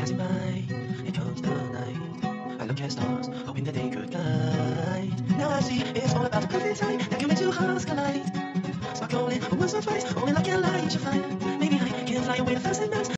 passing by. It comes the night. I look at stars, hoping that they could guide. Now I see it's all about the perfect time that can make two hearts collide. Spark rolling, once or twice, only like a light you find. Maybe I can fly away the thousand miles.